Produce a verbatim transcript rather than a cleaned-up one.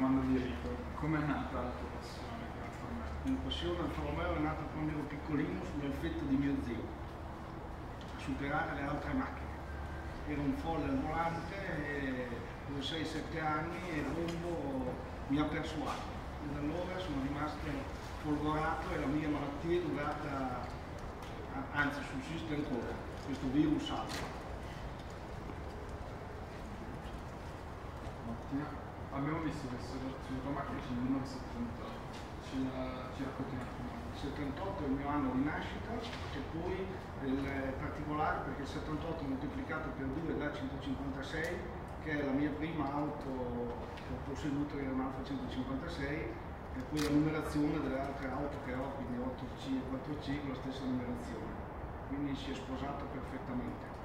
domanda di Enrico, com'è nata la tua passione per Alfa Romeo? La mia passione Alfa Romeo è nata quando ero piccolino sull'effetto di mio zio, a superare le altre macchine. Ero un folle al volante e avevo sei sette anni e il rombo mi ha persuaso. E da allora sono rimasto folgorato e la mia malattia è durata, anzi sussiste ancora, questo virus alfa. Abbiamo visto questo sulla tua macchina c'è il millenovecentosettantotto, ci, ci racconti un attimo. Il settantotto è il mio anno di nascita e poi è particolare perché il settantotto moltiplicato per due da centocinquantasei, che è la mia prima auto che ho posseduto, era un Alfa centocinquantasei, e poi la numerazione delle altre auto che ho, quindi otto C e quattro C con la stessa numerazione, quindi si è sposato perfettamente.